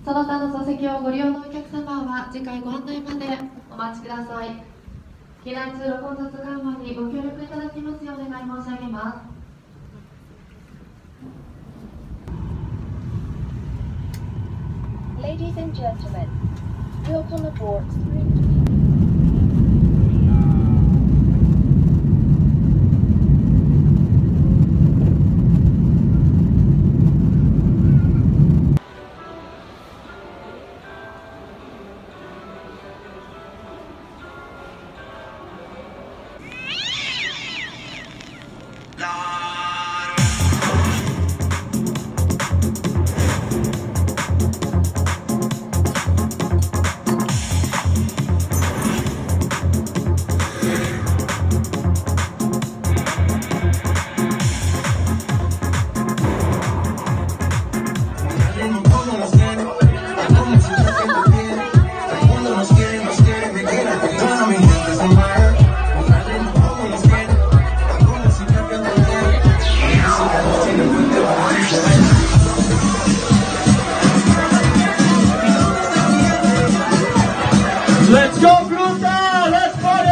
その他の座席をご利用のお客様は次回ご案内までお待ちください。機内通路混雑緩和にご協力いただきますようお願い申し上げます。 Ladies and gentlemen, welcome aboard Spring. Let's go, Gruta! Let's party!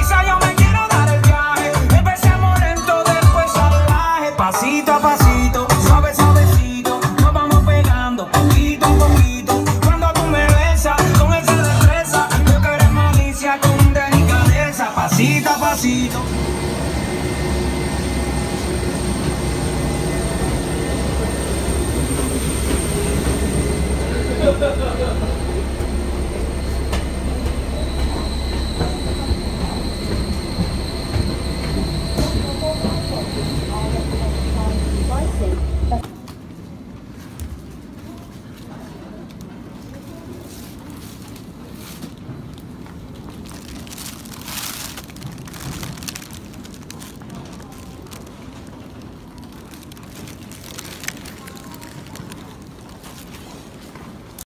Pasito a pasito.